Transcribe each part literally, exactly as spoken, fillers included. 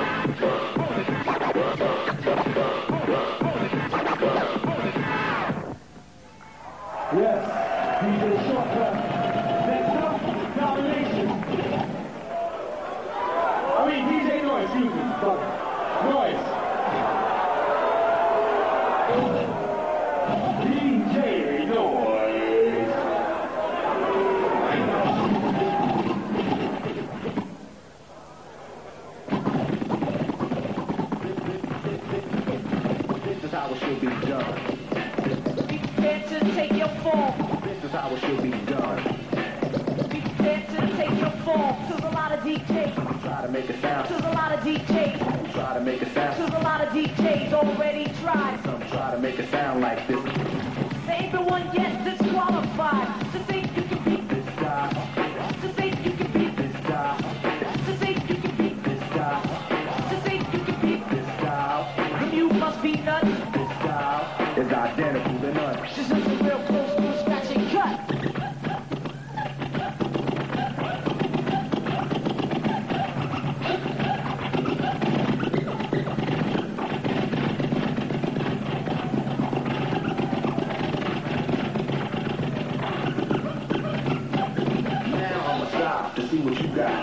Yes, D J Shortkut. Next up, Domination. I mean, D J Noize, excuse me. Noize. D J Noize. This is how it should be done. Prepare to take your fall. This is how it should be done. Prepare to take your fall. There's a lot of D Js. Try to make it sound. There's a lot of D Js. Try to make it sound. There's a lot of D Js already tried. Some try to make it sound like this. There ain't been one yet disqualified. To think you can beat This guy. To think you can beat This guy. To think you can beat This guy. To think you can beat This guy. Then you must be nuts. This guy is identical to none. This is real close to a scratch and cut. Now I'ma stop to see what you got.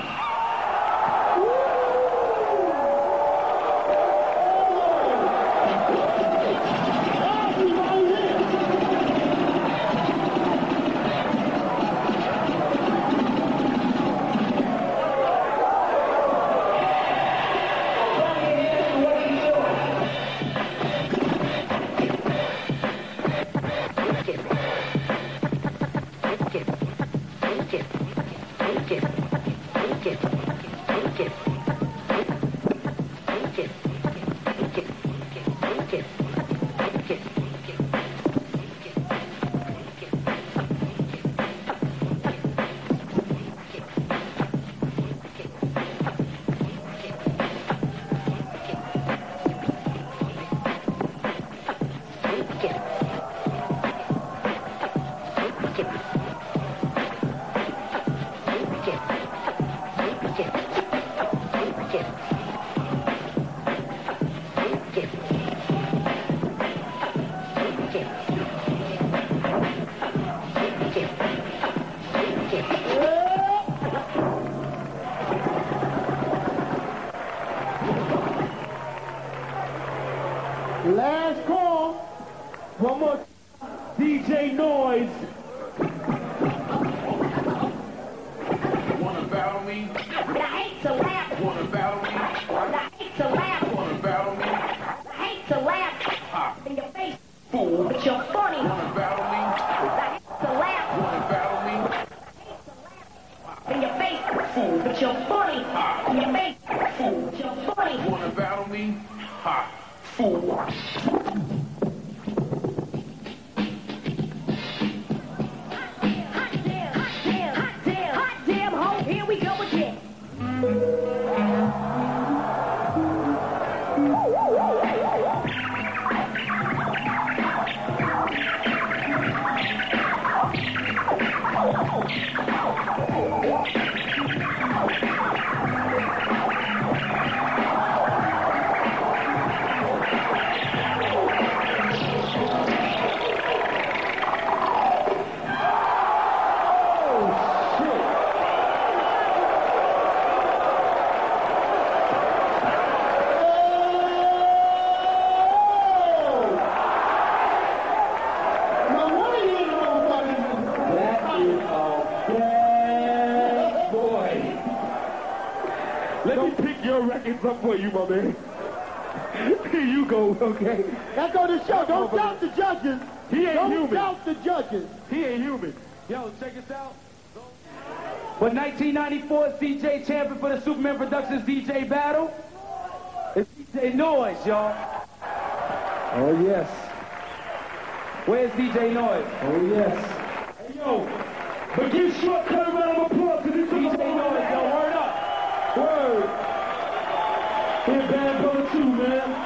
Last call. One more. D J Noize. Wanna battle me? I hate to laugh. Wanna battle me? I hate to laugh. Wanna battle me? I hate to laugh Ha! in your face, Fool! but you're funny. Wanna battle me? I hate to laugh Wanna battle me? in your face, fool, but you're funny. In your face, fool, but you're funny. Wanna battle me? Ha! Fool! Hot damn, hot damn, hot damn, hot damn, ho, here we go again. Let me pick your records up for you, my man. Here you go, okay? That go to show. Don't doubt the judges. He ain't Don't human. doubt the judges. He ain't human. Yo, check this out. For nineteen ninety-four's D J champion for the Supermen Productions D J battle, it's D J Noize, y'all. Oh, yes. Where's D J Noize? Oh, yes. Hey, yo. But give Shortkut a round of applause because it's D J Noize, yo, word up. Word. Here, bad brother, too, man.